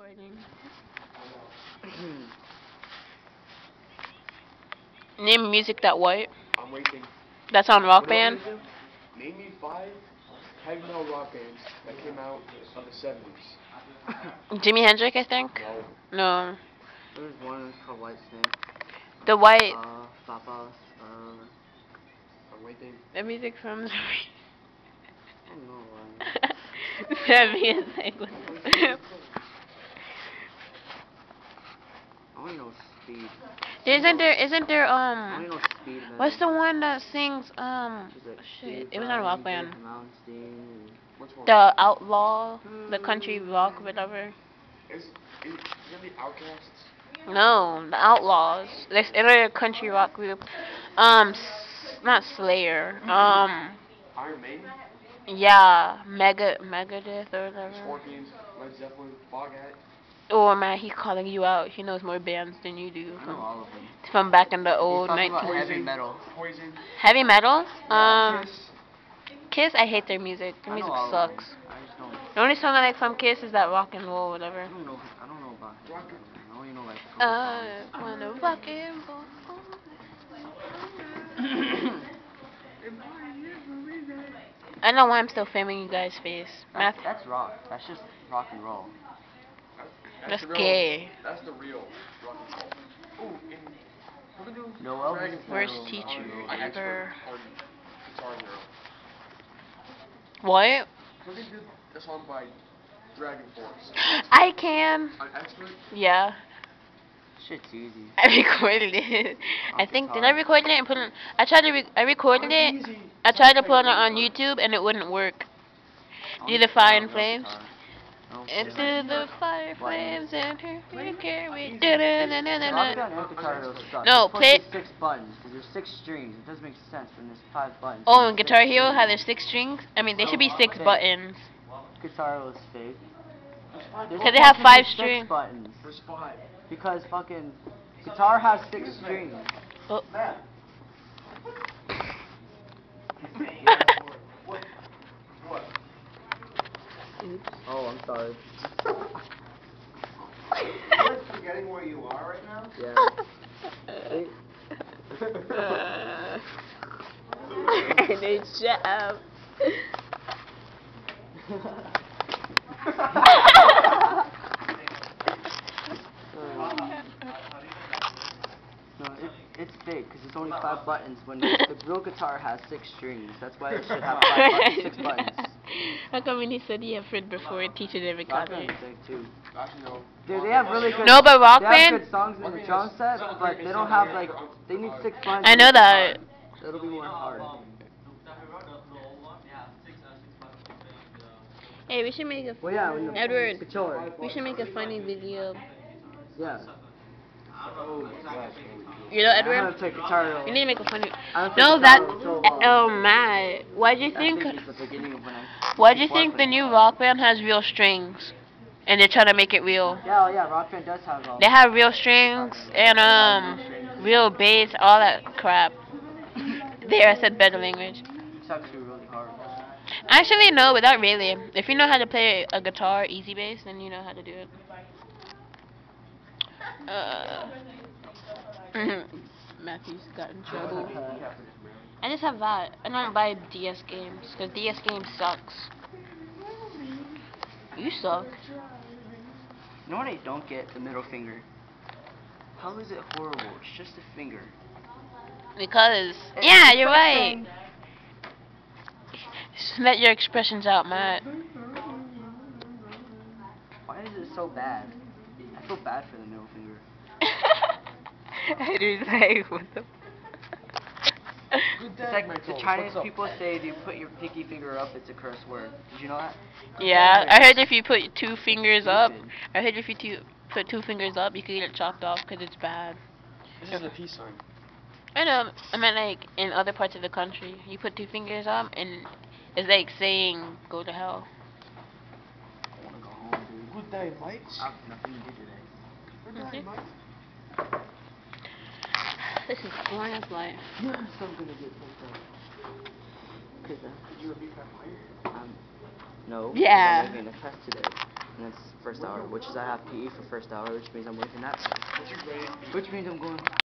Recording. Name music that what? I'm waiting. That's on Rock Band? Name me 5 heavy metal rock bands that came out of the 70s. Jimi Hendrix, I think? No. No. There's one called White Snake. The White. Papa. I'm waiting. The music from the. I don't know why. That music was. I only know Speed. Isn't there, I only know Speed. what's the one that sings, shit, it was on Rock Band. The Outlaw, the country rock, whatever. Is it gonna be Outcasts? No, the Outlaws. They're a country rock group. Not Slayer. Iron Maiden? Yeah, Megadeth or whatever. Scorpions, Led Zeppelin, Foghat. Oh man, he's calling you out. He knows more bands than you do. I know all of them. From back in the old He's talking 19. about heavy metal. Poison. Heavy metal? Kiss. Kiss, I hate their music. Their I know music all of them. sucks. I just don't. The only song I like from Kiss is that rock and roll, whatever. I don't know about heavy metal. I only know like. I wanna rock and roll. I don't know why I'm still filming you guys' face. That's rock. That's just rock and roll. That's the real, gay. That's the real rock and roll. Ooh, we're gonna do No Elvis. Dragon Worst Force. teacher An expert ever. on Guitar Hero. What? We're gonna do a song by Dragon Force. I can. An expert? Yeah. Shit's easy. I recorded it. I think, did I record it and put it? I recorded it. I tried to put it on YouTube and it wouldn't work. Do the fire and flames. Into the fire flames and here we carry. No, play. 6 buttons. There's 6 strings. It doesn't make sense when there's 5 buttons. Oh, and Guitar Hero how there's 6 strings? I mean, they should be 6 buttons. Guitar Hero is fake. Because they have 5 strings. Buttons. There's 5. Because fucking guitar has 6 strings. Oh. What? Oh, I'm sorry. You're forgetting where you are right now? Yeah. And they shut up. No, it's fake because it's only 5 buttons when the real guitar has 6 strings. That's why it should have 6 buttons. How come when he said he had Fred before it teaches every Rock color? Band is fake too. Actually, no. Dude, they have really good. No, but Rock they have Band? good songs in the drum set, but they don't have like. They need 6 buttons. I know that. It'll be more hard. Hey, we should make a. Well, yeah. When the Edward, Guitar. we should make a funny video. Yeah. You know, I know how Edward? to play Guitar Hero. We need to make a funny. I don't No, think that. Guitar Hero so well. Oh my! Why'd you I think? it's the beginning of when I. Why'd you think the new Rock Band has real strings? And they're trying to make it real. Yeah, yeah. Rock Band does have all. They have real strings and real bass, all that crap. There, I said better language. It's actually really hard. Actually, no, but not really. If you know how to play a guitar, easy bass, then you know how to do it. Matthew's got in trouble. I just have that. I don't buy DS games, because DS games sucks. You suck. You know what I don't get? The middle finger. How is it horrible? It's just a finger. Because, yeah, you're right. Just let your expressions out, Matt. Why is it so bad? I feel bad for the middle finger. I do like, what the It's like the Chinese people say if you put your pinky finger up, it's a curse word. Did you know that? Yeah, I heard if you put 2 fingers up, put 2 fingers up, you can get it chopped off because it's bad. This is the peace sign. I know, I meant like in other parts of the country, you put 2 fingers up and it's like saying go to hell. I wanna go home, dude. Good day, mate. I have nothing to do today. Good day, mate. This is boring as life. Yeah, so I'm gonna get picked up. Cause Did you repeat that fire? no. Yeah. I'm making a test today. and it's first hour, which is I have PE for first hour, which means I'm working that. What's your grade? Which means I'm going